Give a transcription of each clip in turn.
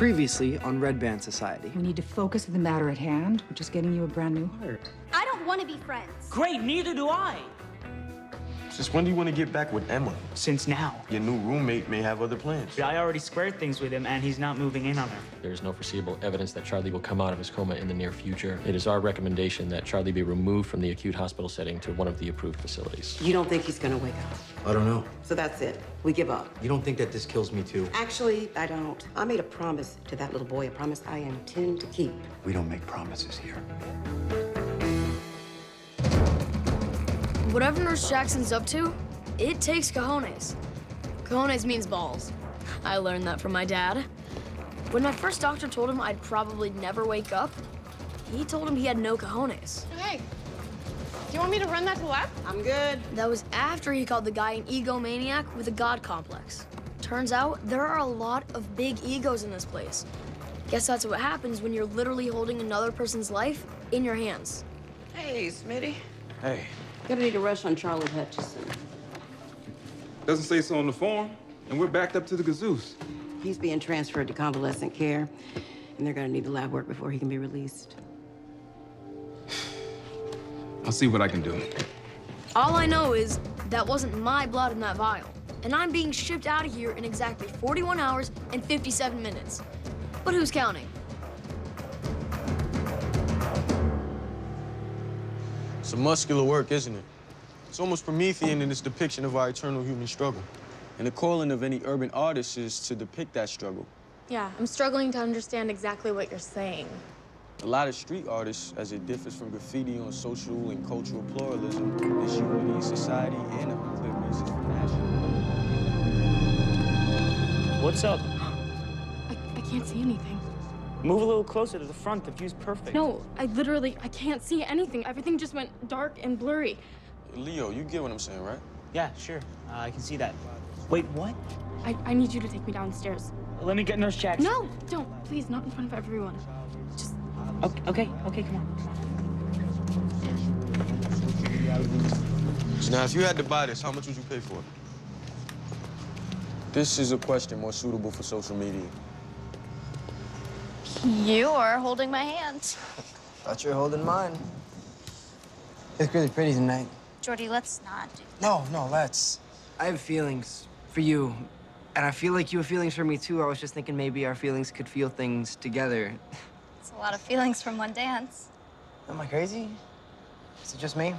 Previously on Red Band Society. We need to focus on the matter at hand, which is getting you a brand new heart. I don't want to be friends. Great, neither do I. Since when do you want to get back with Emma? Since now. Your new roommate may have other plans. I already squared things with him, and he's not moving in on her. There's no foreseeable evidence that Charlie will come out of his coma in the near future. It is our recommendation that Charlie be removed from the acute hospital setting to one of the approved facilities. You don't think he's gonna wake up? I don't know. So that's it. We give up. You don't think that this kills me too? Actually, I don't. I made a promise to that little boy, a promise I intend to keep. We don't make promises here. Whatever Nurse Jackson's up to, it takes cojones. Cojones means balls. I learned that from my dad. When my first doctor told him I'd probably never wake up, he told him he had no cojones. Hey, do you want me to run that to the lab? I'm good. That was after he called the guy an egomaniac with a god complex. Turns out there are a lot of big egos in this place. Guess that's what happens when you're literally holding another person's life in your hands. Hey, Smitty. Hey. Gonna need a rush on Charlie Hutchison. Doesn't say so on the form, and we're backed up to the gazoos. He's being transferred to convalescent care, and they're gonna need the lab work before he can be released. I'll see what I can do. All I know is that wasn't my blood in that vial, and I'm being shipped out of here in exactly 41 hours and 57 minutes. But who's counting? It's muscular work, isn't it? It's almost Promethean in its depiction of our eternal human struggle. And the calling of any urban artist is to depict that struggle. Yeah, I'm struggling to understand exactly what you're saying. A lot of street artists, as it differs from graffiti on social and cultural pluralism, is unity in society and a clear basis for passion. What's up? I can't see anything. Move a little closer to the front. The view's perfect. No, I can't see anything. Everything just went dark and blurry. Leo, you get what I'm saying, right? Yeah, sure. I can see that. Wait, what? I need you to take me downstairs. Let me get Nurse Jackson. No, don't. Please, not in front of everyone. Just... Okay, come on. So now, if you had to buy this, how much would you pay for it? This is a question more suitable for social media. You are holding my hand. Thought you were holding mine. You look really pretty tonight. Jordy, let's not do No, let's. I have feelings for you, and I feel like you have feelings for me too. I was just thinking maybe our feelings could feel things together. It's a lot of feelings from one dance. Am I crazy? Is it just me?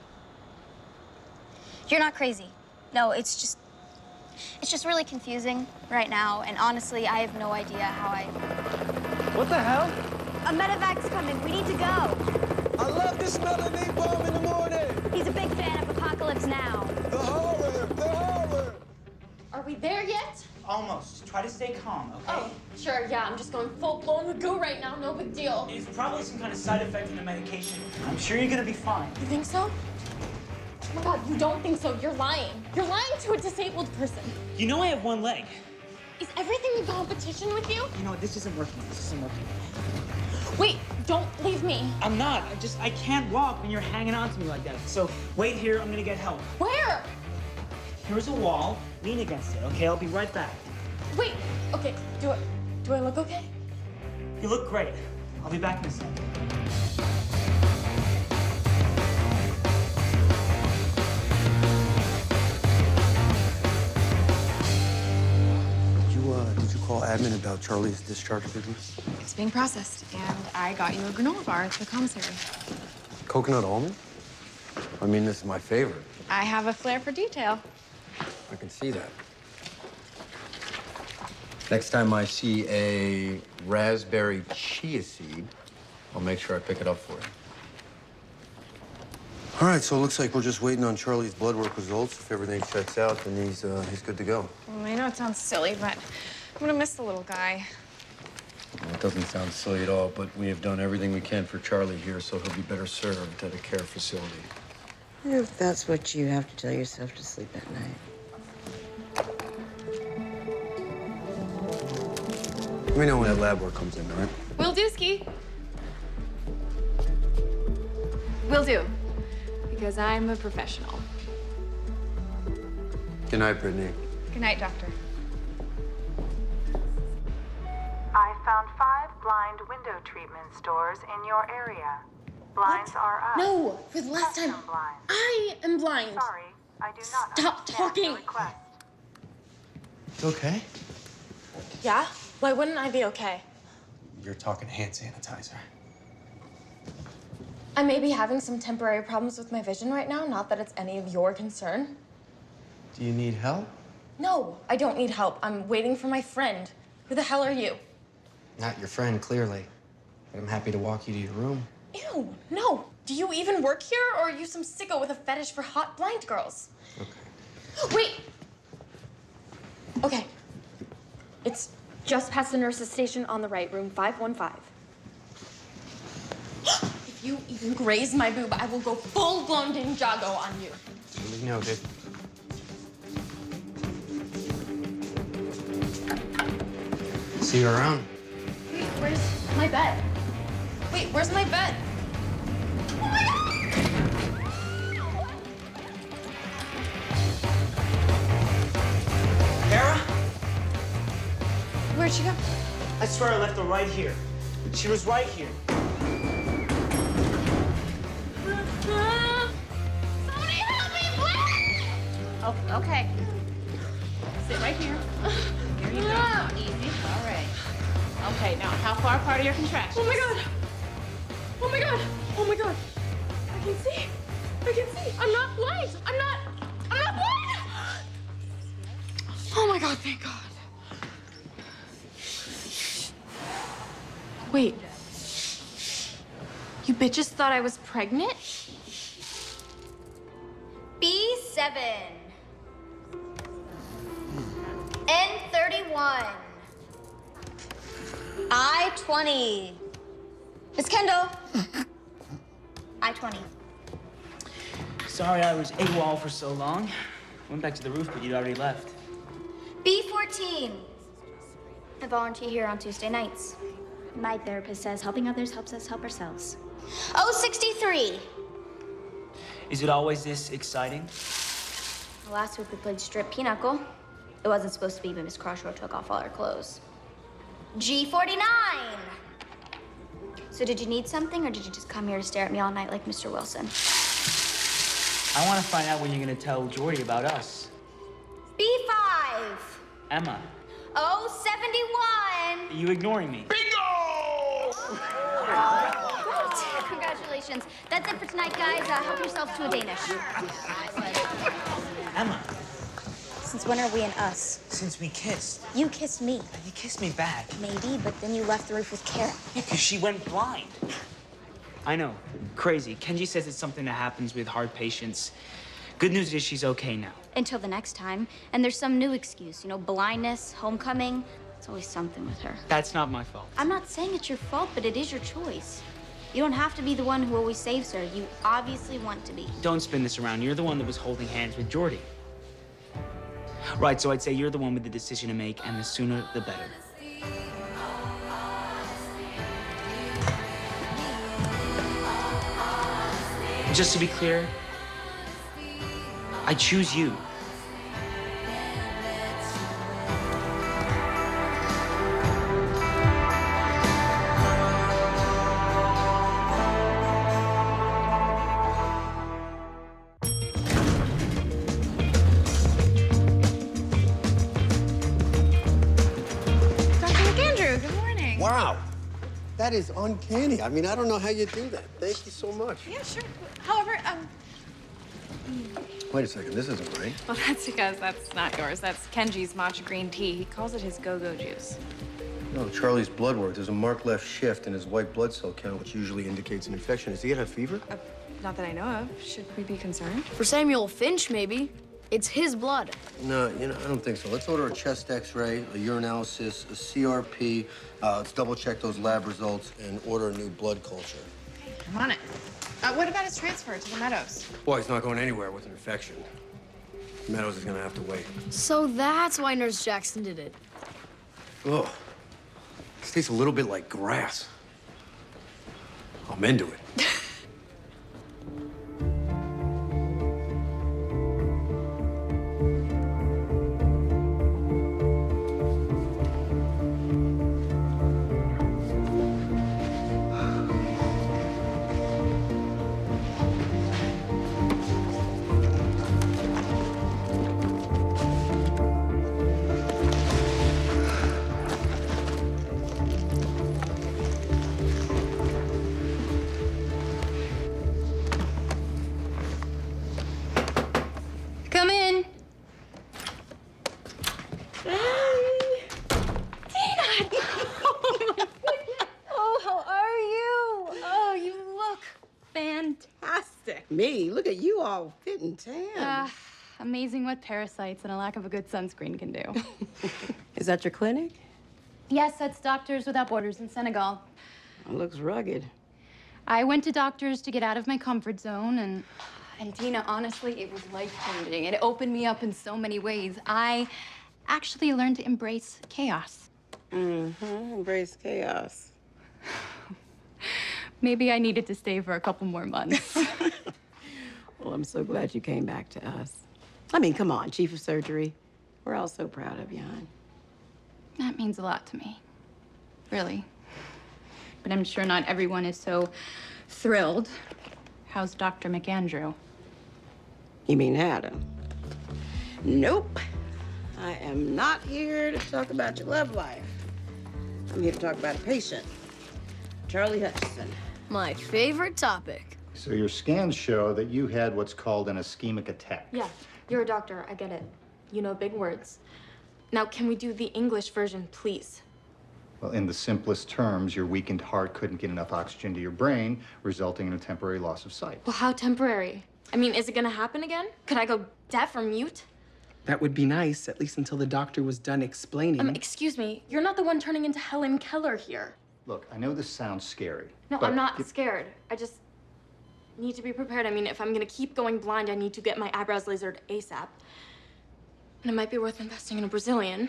You're not crazy. No, it's just really confusing right now, and honestly, I have no idea how I... What the hell? A medevac's coming. We need to go. I love the smell of napalm in the morning. He's a big fan of Apocalypse Now. The horror, the horror. Are we there yet? Almost. Try to stay calm, okay? Oh, sure, yeah. I'm just going full-blown Magoo right now. No big deal. It's probably some kind of side effect from the medication. I'm sure you're gonna be fine. You think so? Oh my God, you don't think so. You're lying. You're lying to a disabled person. You know I have one leg. Is everything in competition with you? You know what? This isn't working. Wait, don't leave me. I'm not. I can't walk when you're hanging on to me like that. So wait here. I'm gonna get help. Where? Here's a wall. Lean against it, okay? I'll be right back. Wait, okay, do I look okay? You look great. I'll be back in a second. Did you call admin about Charlie's discharge business? It's being processed, and I got you a granola bar at the commissary. Coconut almond? I mean, this is my favorite. I have a flair for detail. I can see that. Next time I see a raspberry chia seed, I'll make sure I pick it up for you. All right, so it looks like we're just waiting on Charlie's blood work results. If everything checks out, then he's good to go. I know it sounds silly, but I'm gonna miss the little guy. Well, it doesn't sound silly at all, but we have done everything we can for Charlie here, so he'll be better served at a care facility. If that's what you have to tell yourself to sleep at night. Let me know when that lab work comes in, all right? Will do, Ski. Will do. Because I'm a professional. Good night, Brittany. Good night, Doctor. I found 5 blind window treatment stores in your area. Blinds are up. No, for the last time. Custom blinds. I am blind. Sorry, I do not Stop understand talking. your request. Okay. Yeah? Why wouldn't I be okay? You're talking hand sanitizer. I may be having some temporary problems with my vision right now, not that it's any of your concern. Do you need help? No, I don't need help. I'm waiting for my friend. Who the hell are you? Not your friend, clearly. But I'm happy to walk you to your room. Ew, no. Do you even work here, or are you some sicko with a fetish for hot blind girls? Okay. Wait! Okay. It's just past the nurse's station on the right, room 515. If you even graze my boob, I will go full-blown Ninjago on you. Duly noted. See you around. Wait, where's my bed? Wait, where's my bed? Oh my God! Kara? Where'd she go? I swear I left her right here. She was right here. Somebody help me, please! Oh, okay. Sit right here. Here you go. Easy. All right. Okay, now how far apart are your contractions? Oh my God! Oh my God! Oh my God! I can see! I can see! I'm not blind! I'm not blind! Oh my God, thank God. Wait. You bitches thought I was pregnant? B7. N31. I-20. Miss Kendall. I-20. Sorry I was AWOL for so long. Went back to the roof, but you'd already left. B14. I volunteer here on Tuesday nights. My therapist says helping others helps us help ourselves. O63. Is it always this exciting? Last week we played strip pinochle. It wasn't supposed to be, but Miss Crossroad took off all her clothes. G49. So did you need something, or did you just come here to stare at me all night like Mr. Wilson? I want to find out when you're going to tell Jordy about us. B5. Emma, O71. are you ignoring me? Great. Congratulations. That's it for tonight, guys. Help yourselves to a Danish. Emma, Since when are we in us? since we kissed, You kissed me. and you kissed me back. Maybe, but then you left the roof with Kara. Yeah, because she went blind. I know, crazy. Kenji says it's something that happens with hard patients. Good news is she's okay now. Until the next time. And there's some new excuse. You know, blindness, homecoming. It's always something with her. That's not my fault. I'm not saying it's your fault, but it is your choice. You don't have to be the one who always saves her. You obviously want to be. Don't spin this around. You're the one that was holding hands with Jordy. Right, so I'd say you're the one with the decision to make, and the sooner the better. Just to be clear, I choose you. Dr. McAndrew, good morning. Wow. That is uncanny. I mean, I don't know how you do that. Thank you so much. Yeah, sure. However, Wait a second. This isn't right. Well, that's because that's not yours. That's Kenji's matcha green tea. He calls it his go-go juice. No, Charlie's blood work. There's a marked left shift in his white blood cell count, which usually indicates an infection. Does he have fever? Not that I know of. Should we be concerned? For Samuel Finch, maybe. It's his blood. No, I don't think so. Let's order a chest X-ray, a urinalysis, a CRP. Let's double-check those lab results and order a new blood culture. I'm on it. What about his transfer to the Meadows? Boy, he's not going anywhere with an infection. Meadows is gonna have to wait. So that's why Nurse Jackson did it. Ugh. This tastes a little bit like grass. I'm into it. Me? Look at you all fit and tan. Amazing what parasites and a lack of a good sunscreen can do. Is that your clinic? Yes, that's Doctors Without Borders in Senegal. It looks rugged. I went to doctors to get out of my comfort zone, and Dina, honestly, it was life-changing. It opened me up in so many ways. I actually learned to embrace chaos. Embrace chaos. Maybe I needed to stay for a couple more months. Well, I'm so glad you came back to us. I mean, come on, Chief of Surgery. We're all so proud of you, hon. That means a lot to me. Really. But I'm sure not everyone is so thrilled. How's Dr. McAndrew? You mean Adam? Nope. I am not here to talk about your love life. I'm here to talk about a patient, Charlie Hutchison. My favorite topic. So your scans show that you had what's called an ischemic attack. Yeah, you're a doctor. I get it. You know big words. Now, can we do the English version, please? Well, in the simplest terms, your weakened heart couldn't get enough oxygen to your brain, resulting in a temporary loss of sight. Well, how temporary? I mean, is it gonna happen again? Could I go deaf or mute? That would be nice, at least until the doctor was done explaining. Excuse me. You're not the one turning into Helen Keller here. Look, I know this sounds scary. No, but I'm not scared. I just need to be prepared. I mean, if I'm gonna keep going blind, I need to get my eyebrows lasered ASAP. And it might be worth investing in a Brazilian.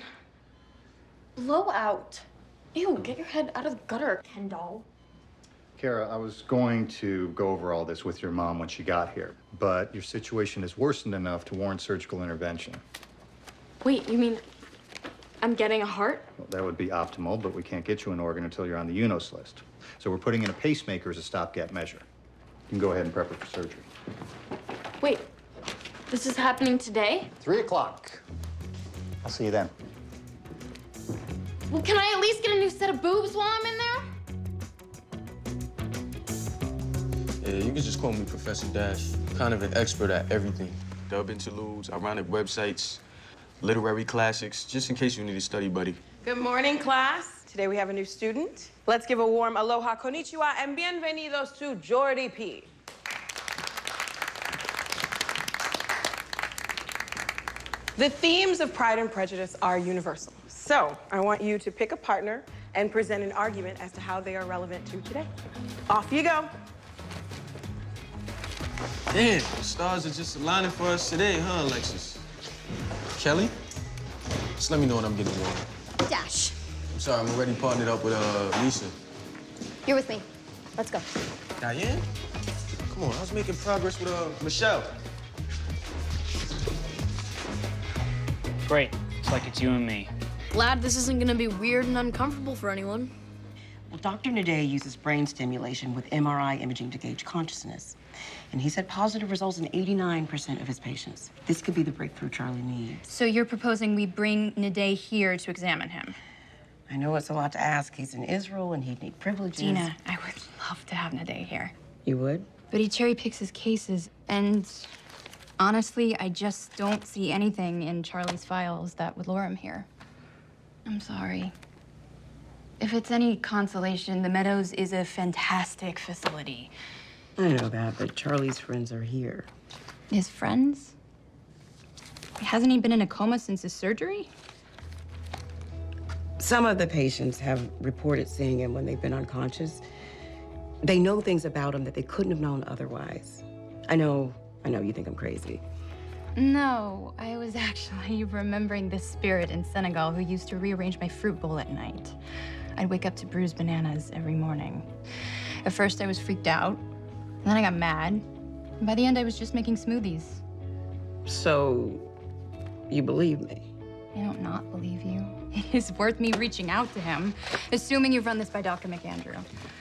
Blowout. Ew, get your head out of the gutter, Ken doll. Kara, I was going to go over all this with your mom when she got here, but your situation has worsened enough to warrant surgical intervention. Wait, you mean I'm getting a heart? Well, that would be optimal, but we can't get you an organ until you're on the UNOS list. So we're putting in a pacemaker as a stopgap measure. You can go ahead and prep her for surgery. Wait, this is happening today? 3 o'clock. I'll see you then. Well, can I at least get a new set of boobs while I'm in there? Yeah, you can just call me Professor Dash. I'm kind of an expert at everything. Dub interludes, ironic websites, literary classics, just in case you need a study buddy. Good morning, class. Today we have a new student. Let's give a warm aloha, konnichiwa, and bienvenidos to Jordy P. The themes of Pride and Prejudice are universal. So I want you to pick a partner and present an argument as to how they are relevant to today. Off you go. Damn, the stars are just aligning for us today, huh, Alexis? Kelly? Just let me know when I'm getting warm. Dash. I'm sorry, I'm already partnered up with Lisa. You're with me. Let's go. Diane? Come on, I was making progress with Michelle. Great. It's like it's you and me. Glad this isn't gonna be weird and uncomfortable for anyone. Well, Dr. Naday uses brain stimulation with MRI imaging to gauge consciousness. And he's had positive results in 89% of his patients. This could be the breakthrough Charlie needs. So you're proposing we bring Naday here to examine him? I know it's a lot to ask. He's in Israel and he'd need privileges. Dina, I would love to have Naday here. You would? But he cherry picks his cases, and honestly, I just don't see anything in Charlie's files that would lure him here. I'm sorry. If it's any consolation, the Meadows is a fantastic facility. I know that, but Charlie's friends are here. His friends? Hasn't he been in a coma since his surgery? Some of the patients have reported seeing him when they've been unconscious. They know things about him that they couldn't have known otherwise. I know you think I'm crazy. No, I was actually remembering this spirit in Senegal who used to rearrange my fruit bowl at night. I'd wake up to bruised bananas every morning. At first, I was freaked out. And then I got mad. And by the end, I was just making smoothies. So, you believe me? I don't not believe you. It is worth me reaching out to him, assuming you've run this by Dr. McAndrew.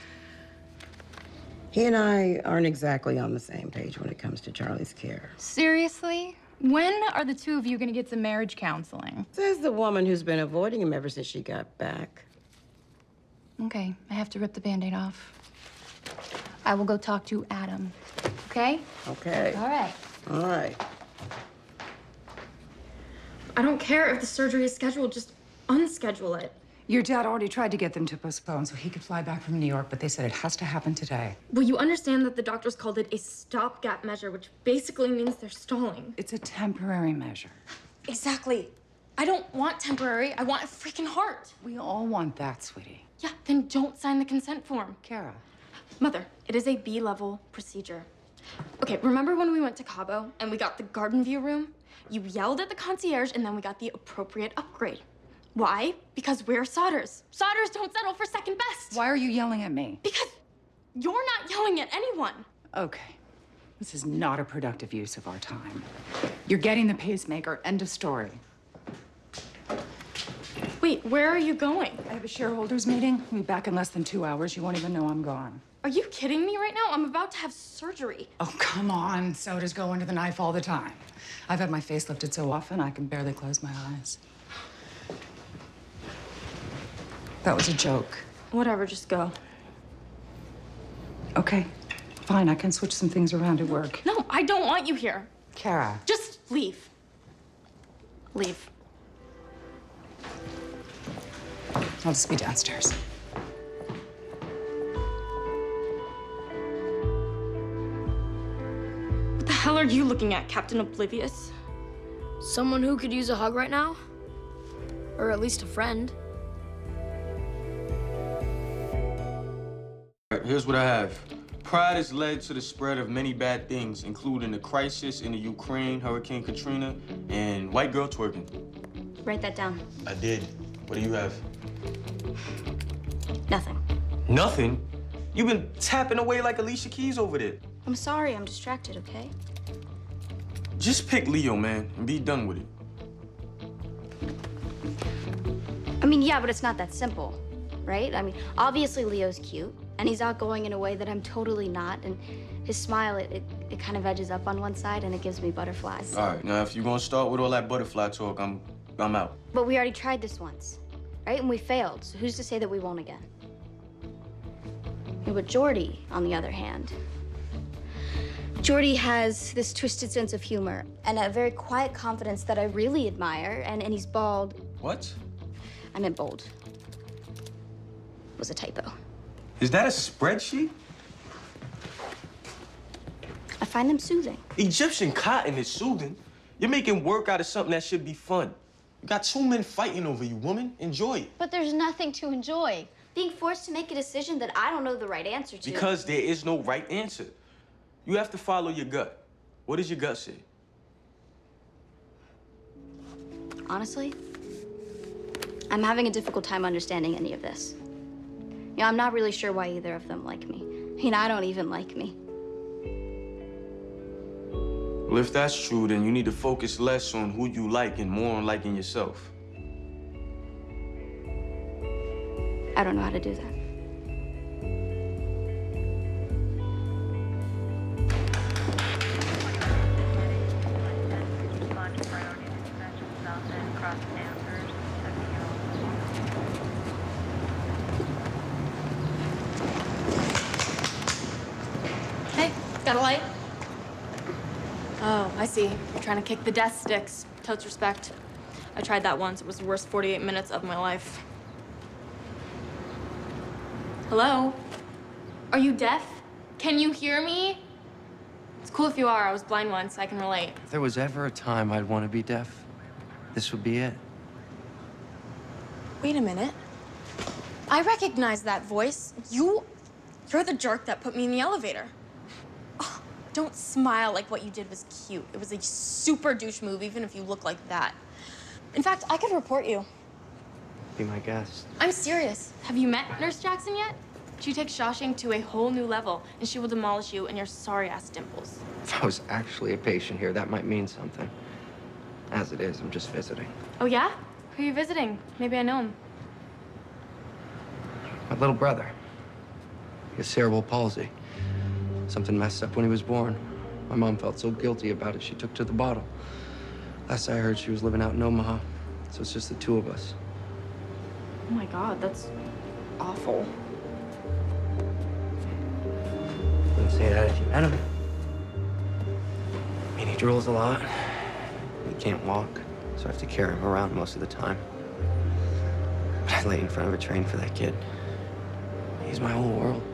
He and I aren't exactly on the same page when it comes to Charlie's care. Seriously? When are the two of you gonna get some marriage counseling? Says the woman who's been avoiding him ever since she got back. Okay, I have to rip the Band-Aid off. I will go talk to Adam, okay? Okay. All right. All right. I don't care if the surgery is scheduled, just unschedule it. Your dad already tried to get them to postpone so he could fly back from New York, but they said it has to happen today. Well, you understand that the doctors called it a stopgap measure, which basically means they're stalling. It's a temporary measure. Exactly. I don't want temporary. I want a freaking heart. We all want that, sweetie. Yeah, then don't sign the consent form. Kara. Mother, it is a B-level procedure. Okay, remember when we went to Cabo and we got the garden view room? You yelled at the concierge and then we got the appropriate upgrade. Why? Because we're Sodders. Sodders don't settle for second best. Why are you yelling at me? Because you're not yelling at anyone. Okay. This is not a productive use of our time. You're getting the pacemaker. End of story. Wait, where are you going? I have a shareholders meeting. I'll be back in less than 2 hours. You won't even know I'm gone. Are you kidding me right now? I'm about to have surgery. Oh, come on. Sodas go under the knife all the time. I've had my face lifted so often, I can barely close my eyes. That was a joke. Whatever, just go. Okay, fine. I can switch some things around at work. No, I don't want you here. Kara. Just leave. Leave. I'll just be downstairs. What the hell are you looking at, Captain Oblivious? Someone who could use a hug right now? Or at least a friend. Here's what I have. Pride has led to the spread of many bad things, including the crisis in the Ukraine, Hurricane Katrina, and white girl twerking. Write that down. I did. What do you have? Nothing. Nothing? You've been tapping away like Alicia Keys over there. I'm sorry, I'm distracted, okay? Just pick Leo, man, and be done with it. I mean, yeah, but it's not that simple, right? I mean, obviously Leo's cute, and he's outgoing in a way that I'm totally not, and his smile, it kind of edges up on one side, and it gives me butterflies. All right, now if you're gonna start with all that butterfly talk, I'm out. But we already tried this once, right? And we failed, so who's to say that we won't again? Yeah, but Jordy, on the other hand, Jordy has this twisted sense of humor and a very quiet confidence that I really admire, and he's bald. What? I meant bold. It was a typo. Is that a spreadsheet? I find them soothing. Egyptian cotton is soothing. You're making work out of something that should be fun. You got two men fighting over you, woman. Enjoy it. But there's nothing to enjoy. Being forced to make a decision that I don't know the right answer to. Because there is no right answer. You have to follow your gut. What does your gut say? Honestly, I'm having a difficult time understanding any of this. You know, I'm not really sure why either of them like me. I mean, I don't even like me. Well, if that's true, then you need to focus less on who you like and more on liking yourself. I don't know how to do that. Hey, got a light? Oh, I see. You're trying to kick the death sticks. Totes respect. I tried that once. It was the worst 48 minutes of my life. Hello? Are you deaf? Can you hear me? It's cool if you are. I was blind once. I can relate. If there was ever a time I'd want to be deaf, this would be it. Wait a minute. I recognize that voice. You're the jerk that put me in the elevator. Oh, don't smile like what you did was cute. It was a super douche move, even if you look like that. In fact, I could report you. Be my guest. I'm serious. Have you met Nurse Jackson yet? She takes Shawshank to a whole new level, and she will demolish you and your sorry-ass dimples. If I was actually a patient here, that might mean something. As it is, I'm just visiting. Oh, yeah? Who are you visiting? Maybe I know him. My little brother. He has cerebral palsy. Something messed up when he was born. My mom felt so guilty about it, she took to the bottle. Last I heard, she was living out in Omaha, so it's just the two of us. Oh my God, that's awful. Wouldn't say that if you met him. I mean, he drools a lot. He can't walk, so I have to carry him around most of the time. But be late in front of a train for that kid. He's my whole world.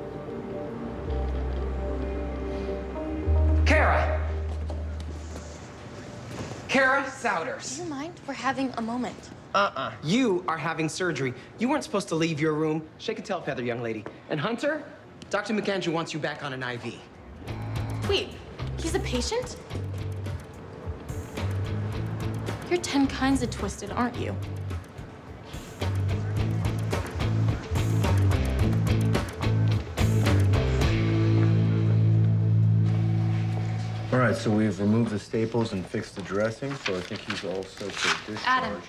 Kara! Kara Souders. Do you mind? We're having a moment. You are having surgery. You weren't supposed to leave your room. Shake a tail feather, young lady. And Hunter, Dr. McAndrew wants you back on an IV. Wait, he's a patient? You're 10 kinds of twisted, aren't you? All right, so we've removed the staples and fixed the dressing, so I think he's all set for discharge. Adam.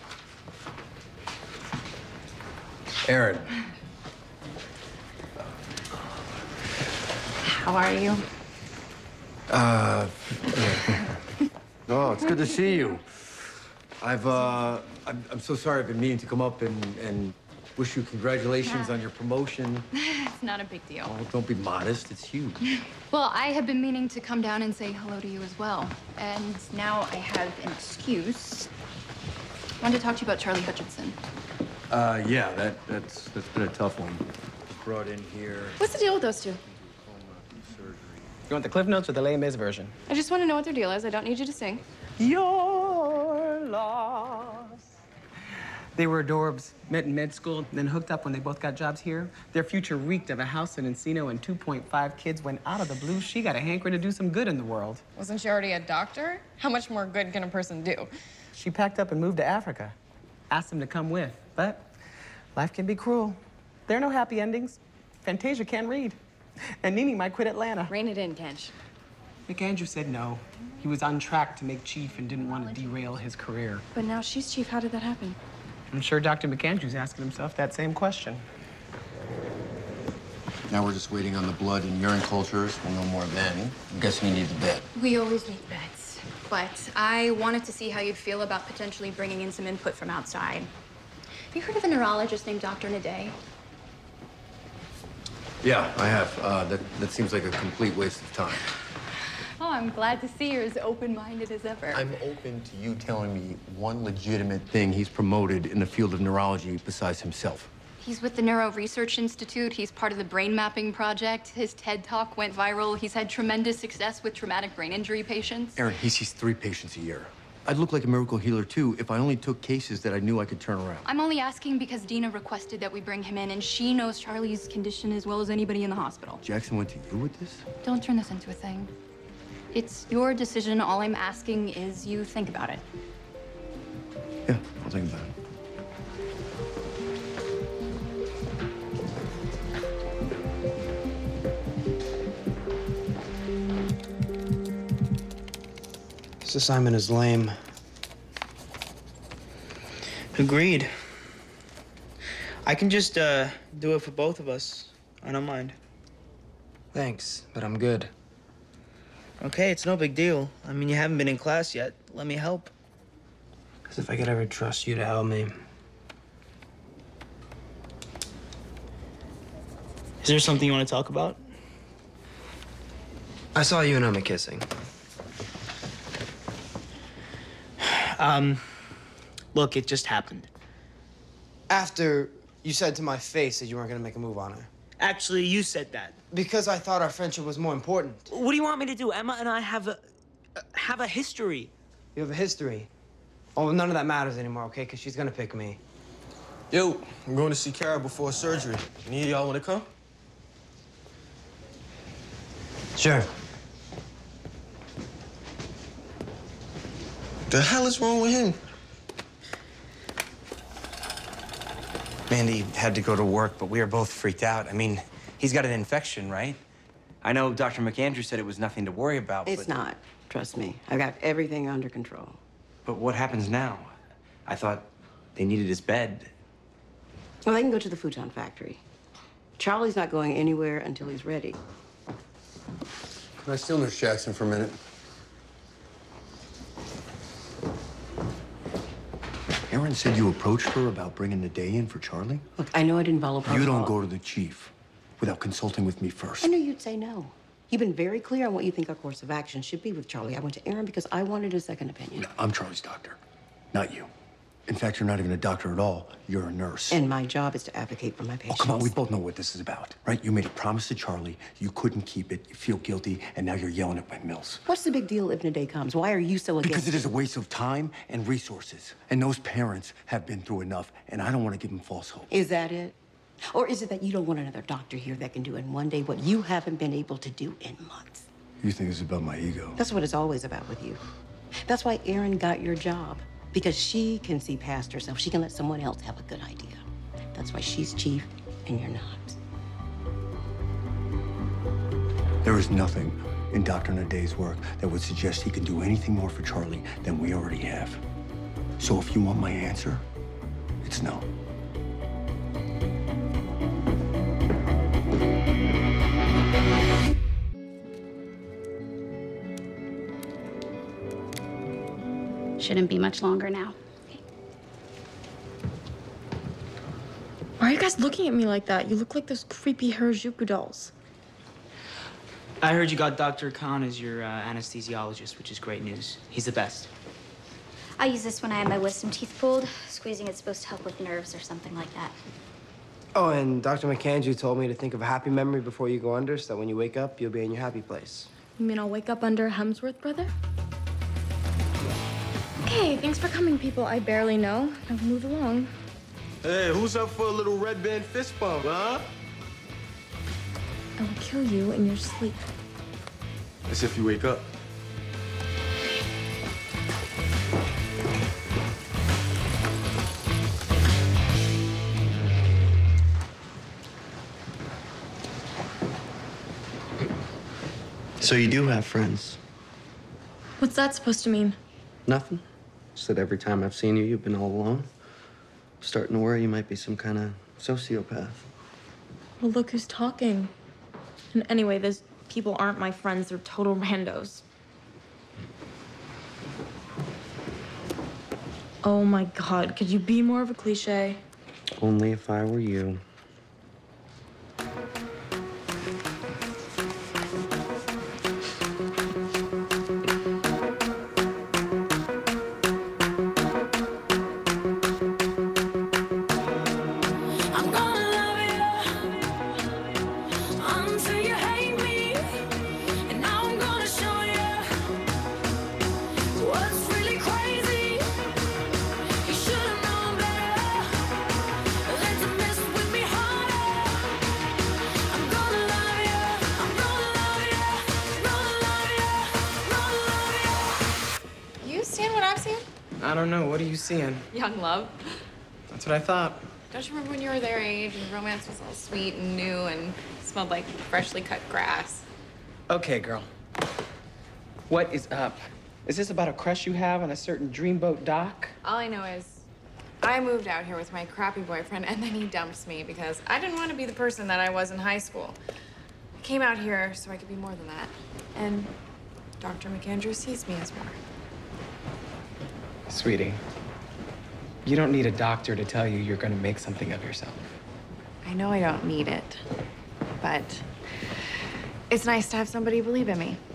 Aaron. How are you? Oh, it's good to see you. I'm so sorry. I've been meaning to come up and wish you congratulations on your promotion. It's not a big deal. Oh, don't be modest. It's huge. Well, I have been meaning to come down and say hello to you as well. And now I have an excuse. I wanted to talk to you about Charlie Hutchinson. Yeah, that's been a tough one. Brought in here. What's the deal with those two? You want the Cliff Notes or the Les Mis version? I just want to know what their deal is. I don't need you to sing. You're lost. They were adorbs, met in med school, then hooked up when they both got jobs here. Their future reeked of a house in Encino and 2.5 kids when out of the blue, she got a hankering to do some good in the world. Wasn't she already a doctor? How much more good can a person do? She packed up and moved to Africa. Asked him to come with, but life can be cruel. There are no happy endings. Fantasia can't read. And Nene might quit Atlanta. Rein it in, Kench. McAndrew said no. He was on track to make chief and didn't want to derail his career. But now she's chief. How did that happen? I'm sure Dr. McAndrew's asking himself that same question. Now we're just waiting on the blood and urine cultures. We'll know more then. I'm guessing you need the bed. We always need beds. But I wanted to see how you'd feel about potentially bringing in some input from outside. Have you heard of a neurologist named Dr. Naday? Yeah, I have. That seems like a complete waste of time. Oh, I'm glad to see you're as open-minded as ever. I'm open to you telling me one legitimate thing he's promoted in the field of neurology besides himself. He's with the Neuro Research Institute. He's part of the brain mapping project. His TED Talk went viral. He's had tremendous success with traumatic brain injury patients. Aaron, he sees 3 patients a year. I'd look like a miracle healer, too, if I only took cases that I knew I could turn around. I'm only asking because Dina requested that we bring him in, and she knows Charlie's condition as well as anybody in the hospital. Jackson went to you with this? Don't turn this into a thing. It's your decision. All I'm asking is you think about it. Yeah, I'll think about it. This assignment is lame. Agreed. I can just, do it for both of us. I don't mind. Thanks, but I'm good. Okay, it's no big deal. I mean, you haven't been in class yet. Let me help. As if I could ever trust you to help me. Is there something you want to talk about? I saw you and Emma kissing. Look, it just happened. After you said to my face that you weren't gonna make a move on her. Actually, you said that. Because I thought our friendship was more important. What do you want me to do? Emma and I have a history. You have a history? Oh, none of that matters anymore, okay? Because she's gonna pick me. Yo, I'm going to see Kara before surgery. Any of y'all want to come? Sure. The hell is wrong with him? Mandy had to go to work, but we were both freaked out. I mean, he's got an infection, right? I know Dr. McAndrew said it was nothing to worry about, It's not. Trust me. I've got everything under control. But what happens now? I thought they needed his bed. Well, they can go to the futon factory. Charlie's not going anywhere until he's ready. Can I steal Nurse Jackson for a minute? Aaron said you approached her about bringing the day in for Charlie? Look, I know I didn't follow protocol. You don't go to the chief without consulting with me first. I knew you'd say no. You've been very clear on what you think our course of action should be with Charlie. I went to Aaron because I wanted a second opinion. I'm Charlie's doctor, not you. In fact, you're not even a doctor at all. You're a nurse. And my job is to advocate for my Oh, patients. come on. We both know what this is about, right? You made a promise to Charlie. You couldn't keep it. You feel guilty, and now you're yelling at my Mills. What's the big deal if the day comes? Why are you so against Because it is a waste of time and resources. And those parents have been through enough, and I don't want to give them false hope. Is that it? Or is it that you don't want another doctor here that can do in one day what you haven't been able to do in months? You think it's about my ego? That's what it's always about with you. That's why Erin got your job. Because she can see past herself. She can let someone else have a good idea. That's why she's chief and you're not. There is nothing in Dr. Nadei's work that would suggest he can do anything more for Charlie than we already have. So if you want my answer, it's no. Shouldn't be much longer now. Why are you guys looking at me like that? You look like those creepy Harajuku dolls. I heard you got Dr. Khan as your anesthesiologist, which is great news. He's the best. I use this when I have my wisdom teeth pulled. Squeezing it's supposed to help with nerves or something like that. Oh, and Dr. McAndrew told me to think of a happy memory before you go under, so that when you wake up, you'll be in your happy place. You mean I'll wake up under a Hemsworth brother? Okay, thanks for coming, people I barely know. Now move along. Hey, who's up for a little red band fist bump, huh? I will kill you in your sleep. As if you wake up. So you do have friends? What's that supposed to mean? Nothing. Just that every time I've seen you, you've been all alone. I'm starting to worry you might be some kind of sociopath. Well, look who's talking. And anyway, those people aren't my friends. They're total randos. Oh my God, could you be more of a cliche? Only if I were you. I don't know. What are you seeing? Young love. That's what I thought. Don't you remember when you were their age and romance was all sweet and new and smelled like freshly cut grass? Okay, girl. What is up? Is this about a crush you have on a certain dreamboat dock? All I know is I moved out here with my crappy boyfriend and then he dumped me because I didn't want to be the person that I was in high school. I came out here so I could be more than that. And Dr. McAndrew sees me as more. Sweetie, you don't need a doctor to tell you you're gonna make something of yourself. I know I don't need it, but it's nice to have somebody believe in me.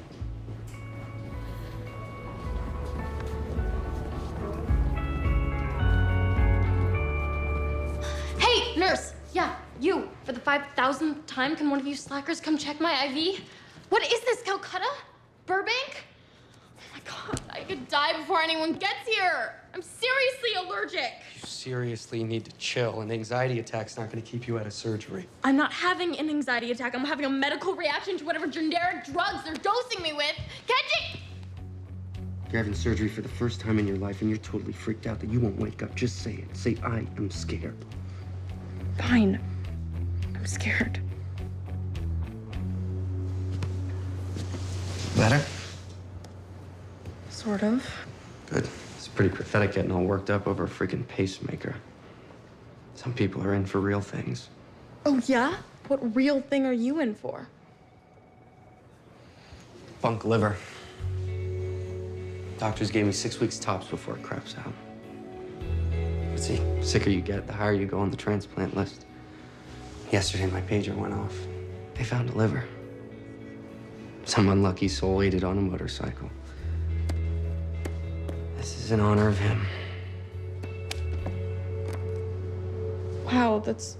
Hey, nurse! Yeah, you. For the 5,000th time, can one of you slackers come check my IV? What is this, Calcutta? Burbank? Oh my God, I could die before anyone gets here. I'm seriously allergic. You seriously need to chill. An anxiety attack's not going to keep you out of surgery. I'm not having an anxiety attack. I'm having a medical reaction to whatever generic drugs they're dosing me with. Kenji! You're having surgery for the first time in your life, and you're totally freaked out that you won't wake up. Just say it. Say, I am scared. Fine. I'm scared. Better? Sort of. Good. It's pretty pathetic getting all worked up over a freaking pacemaker. Some people are in for real things. Oh, yeah? What real thing are you in for? Bunk liver. Doctors gave me 6 weeks tops before it craps out. But see, the sicker you get, the higher you go on the transplant list. Yesterday, my pager went off. They found a liver. Some unlucky soul ate it on a motorcycle. This is in honor of him. Wow, that's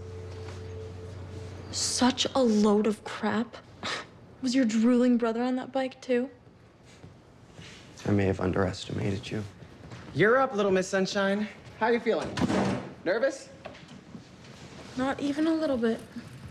such a load of crap. Was your drooling brother on that bike too? I may have underestimated you. You're up, Little Miss Sunshine. How you feeling? Nervous? Not even a little bit.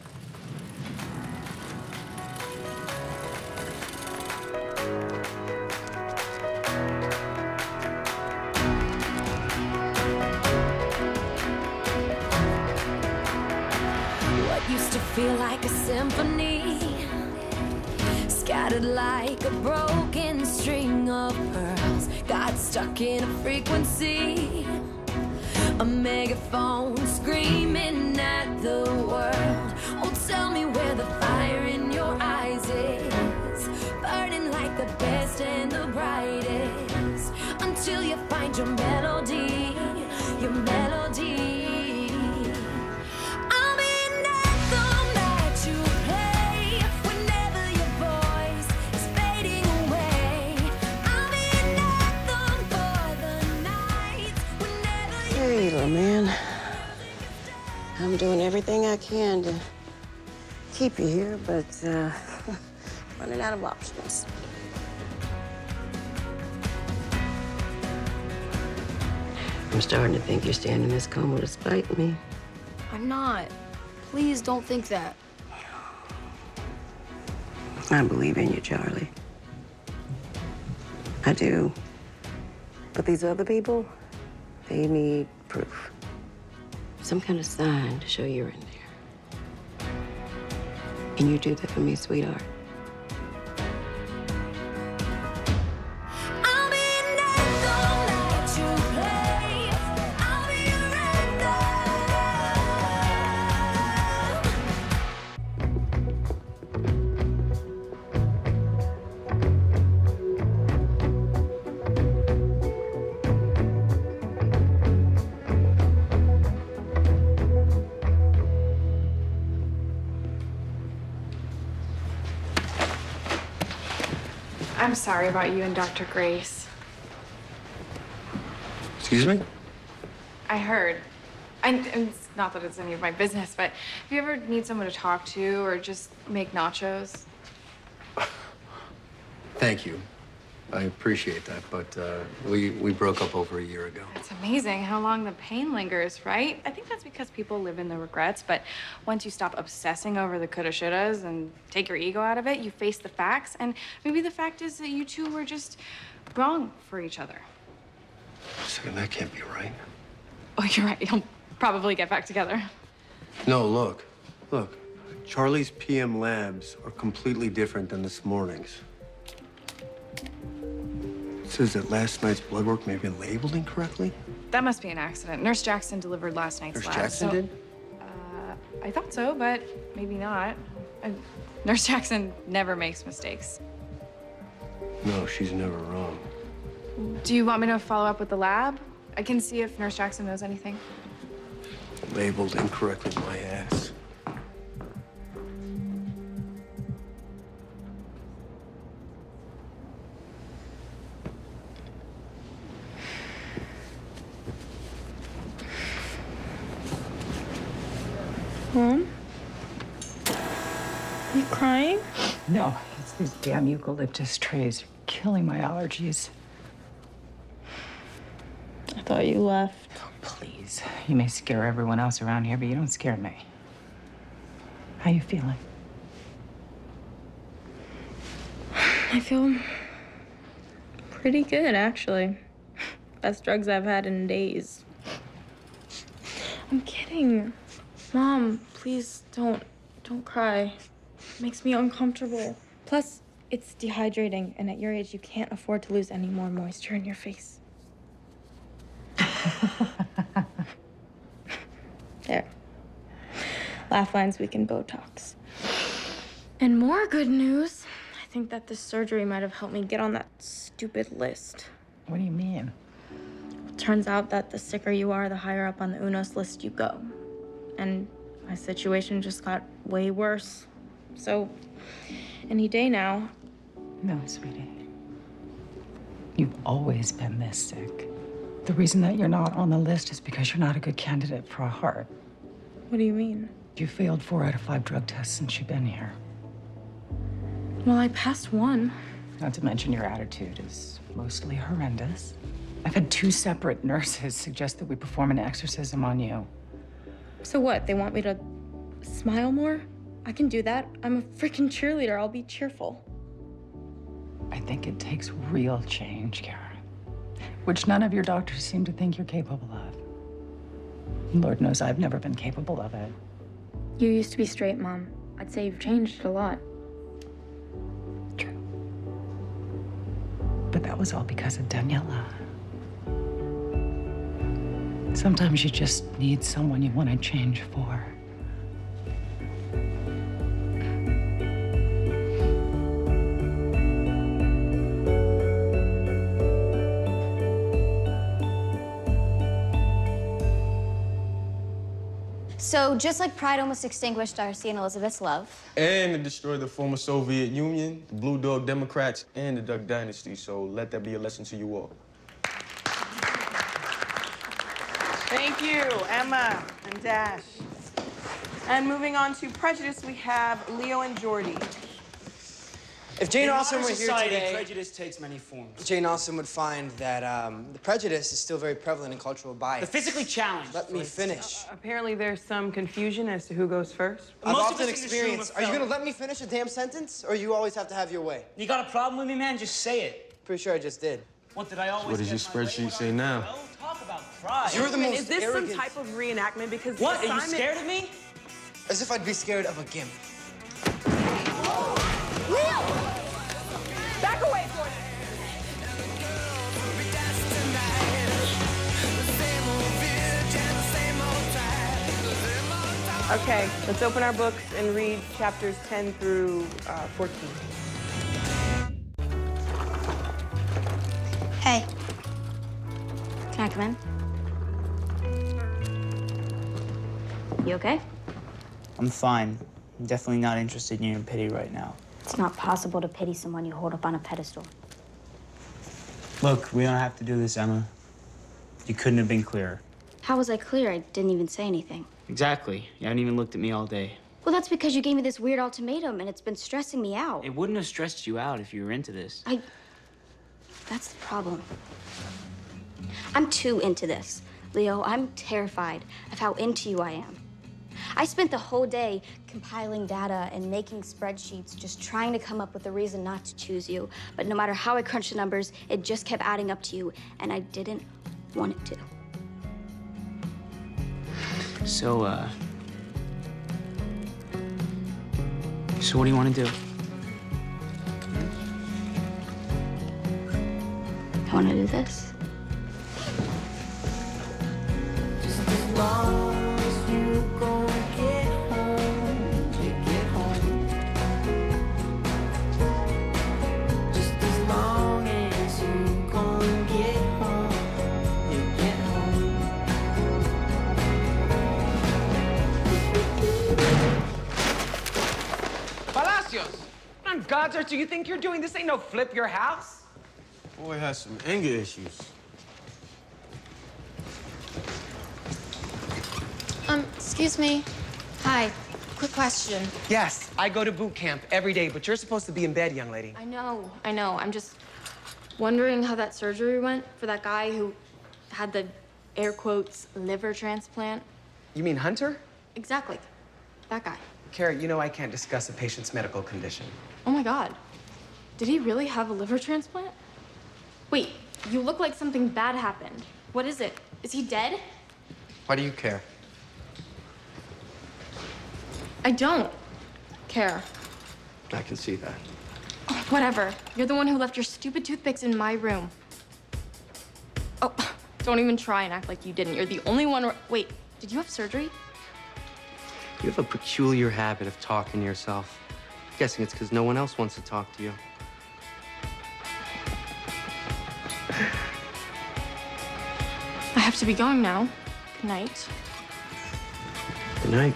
What used to feel like a symphony, scattered like a broken string of pearls, got stuck in a frequency, a megaphone screaming at the world. Oh, tell me where the fire in your eyes is, burning like the best and the brightest, until you find your melody, your melody. Hey, little man. I'm doing everything I can to keep you here, but running out of options. I'm starting to think you're staying in this coma to spite me. I'm not. Please don't think that. I believe in you, Charlie. I do. But these other people, they need proof. Some kind of sign to show you're in there. Can you do that for me, sweetheart? I'm sorry about you and Dr. Grace. Excuse me? I heard. It's not that it's any of my business, but if you ever need someone to talk to or just make nachos. Thank you. I appreciate that, but we broke up over a year ago. It's amazing how long the pain lingers, right? I think that's because people live in the regrets, but once you stop obsessing over the coulda, shouldas and take your ego out of it, you face the facts, and maybe the fact is that you two were just wrong for each other. So that can't be right. Oh, you're right. You'll probably get back together. No, look. Charlie's PM labs are completely different than this morning's. It says that last night's blood work may have been labeled incorrectly. That must be an accident. Nurse Jackson delivered last night's Nurse lab. Jackson did? I thought so, but maybe not. Nurse Jackson never makes mistakes. No, she's never wrong. Do you want me to follow up with the lab? I can see if Nurse Jackson knows anything. Labeled incorrectly, my ass. Mom? You crying? No, it's these damn eucalyptus trees. They're killing my allergies. I thought you left. Oh, please. You may scare everyone else around here, but you don't scare me. How you feeling? I feel pretty good, actually. Best drugs I've had in days. I'm kidding. Mom, please don't cry. It makes me uncomfortable. Plus, it's dehydrating, and at your age, you can't afford to lose any more moisture in your face. There. Laugh lines, we can Botox. And more good news. I think that this surgery might have helped me get on that stupid list. What do you mean? Turns out that the sicker you are, the higher up on the UNOS list you go. And my situation just got way worse. So, any day now. No, sweetie. You've always been this sick. The reason that you're not on the list is because you're not a good candidate for a heart. What do you mean? You failed 4 out of 5 drug tests since you've been here. Well, I passed one. Not to mention your attitude is mostly horrendous. I've had 2 separate nurses suggest that we perform an exorcism on you. So what? They want me to smile more? I can do that. I'm a freaking cheerleader. I'll be cheerful. I think it takes real change, Kara, which none of your doctors seem to think you're capable of. Lord knows I've never been capable of it. You used to be straight, Mom. I'd say you've changed a lot. But that was all because of Daniela. Sometimes you just need someone you want to change for. So just like Pride almost extinguished Darcy and Elizabeth's love. And it destroyed the former Soviet Union, the Blue Dog Democrats, and the Duck Dynasty. So let that be a lesson to you all. Thank you, Emma and Dash. And moving on to prejudice, we have Leo and Jordy. If Jane In Austen modern were here society, today, prejudice takes many forms. Jane Austen would find that the prejudice is still very prevalent in cultural bias. The physically challenged. Let me finish. Apparently there's some confusion as to who goes first. I've Most of often us in this room experienced. have Are you felt- gonna let me finish a damn sentence, or you always have to have your way? You got a problem with me, man? Just say it. Pretty sure I just did. What did I always What does your get my way? spreadsheet say now? Talk about pride. You're the Wait, most is this arrogant. some type of reenactment? Because What? the Are you assignment... scared of me? As if I'd be scared of a gimp. Leo! Back away, Jordan! Okay, let's open our books and read chapters 10 through 14. Hey. Can I come in? You okay? I'm fine. I'm definitely not interested in your pity right now. It's not possible to pity someone you hold up on a pedestal. Look, we don't have to do this, Emma. You couldn't have been clearer. How was I clear? I didn't even say anything. Exactly. You haven't even looked at me all day. Well, that's because you gave me this weird ultimatum, and it's been stressing me out. It wouldn't have stressed you out if you were into this. That's the problem. I'm too into this. Leo, I'm terrified of how into you I am. I spent the whole day compiling data and making spreadsheets, just trying to come up with a reason not to choose you. But no matter how I crunched the numbers, it just kept adding up to you, and I didn't want it to. So what do you want to do? I want to do this. Palacios! On God's earth, do you think you're doing this? Ain't no flip your house. Boy has some anger issues. Excuse me. Hi. Quick question. Yes, I go to boot camp every day, but you're supposed to be in bed, young lady. I know. I'm just wondering how that surgery went for that guy who had the, air quotes, liver transplant. You mean Hunter? Exactly. That guy. Kara, you know I can't discuss a patient's medical condition. Oh my God. Did he really have a liver transplant? Wait, you look like something bad happened. What is it? Is he dead? Why do you care? I don't care. I can see that. Oh, whatever. You're the one who left your stupid toothpicks in my room. Oh, don't even try and act like you didn't. You're the only one. Wait, did you have surgery? You have a peculiar habit of talking to yourself. I'm guessing it's because no one else wants to talk to you. I have to be going now. Good night. Good night.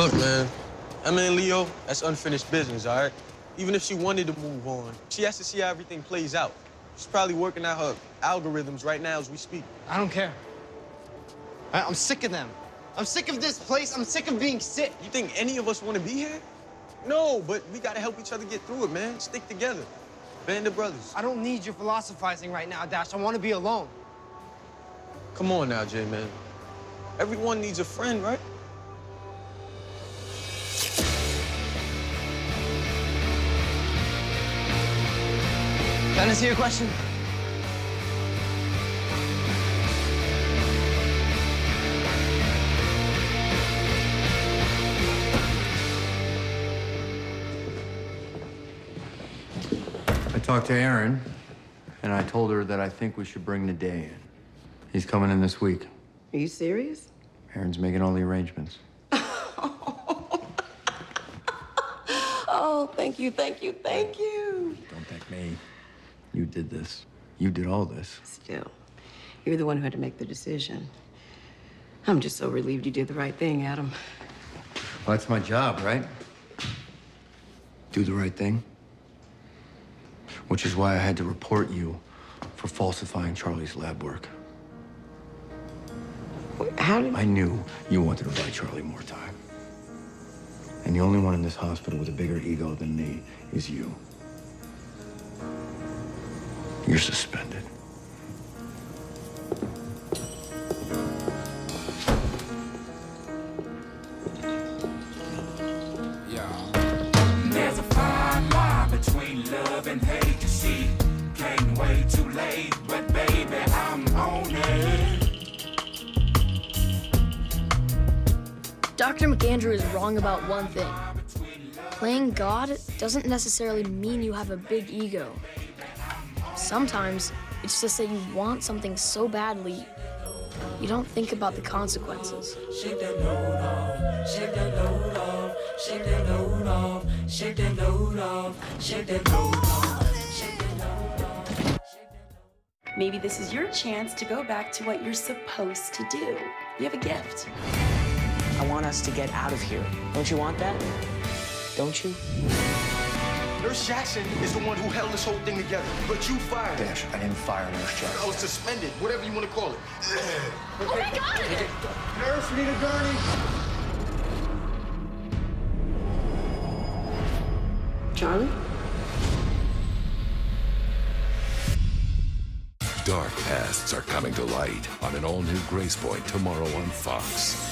Look, man, Emma and Leo, that's unfinished business, all right? Even if she wanted to move on, she has to see how everything plays out. She's probably working out her algorithms right now as we speak. I don't care. I'm sick of them. I'm sick of this place. I'm sick of being sick. You think any of us want to be here? No, but we gotta help each other get through it, man. Stick together. Band of brothers. I don't need your philosophizing right now, Dash. I want to be alone. Come on now, Jay, man. Everyone needs a friend, right? Can I see your question? I talked to Aaron, and I told her that I think we should bring Naday in. He's coming in this week. Are you serious? Aaron's making all the arrangements. Oh, thank you, thank you, thank you. Don't thank me. You did this. You did all this. Still, you're the one who had to make the decision. I'm just so relieved you did the right thing, Adam. Well, that's my job, right? Do the right thing. Which is why I had to report you for falsifying Charlie's lab work. How did... I knew you wanted to buy Charlie more time. And the only one in this hospital with a bigger ego than me is you. You're suspended. There's a fine line between love and hate. She came way too late, but baby, I'm on it. Dr. McAndrew is wrong about one thing. Playing God doesn't necessarily mean you have a big ego. Sometimes it's just that you want something so badly, you don't think about the consequences. Shake that load off, shake that load off, shake that load off, shake that load off, shake that load off, shake that load off. Maybe this is your chance to go back to what you're supposed to do. You have a gift. I want us to get out of here. Don't you want that? Don't you? Nurse Jackson is the one who held this whole thing together, but you fired her. Dash, I didn't fire Nurse Jackson. I was suspended, whatever you want to call it. Oh my God! Nurse, we need a gurney. Charlie? Dark pasts are coming to light on an all-new Grace Point tomorrow on Fox.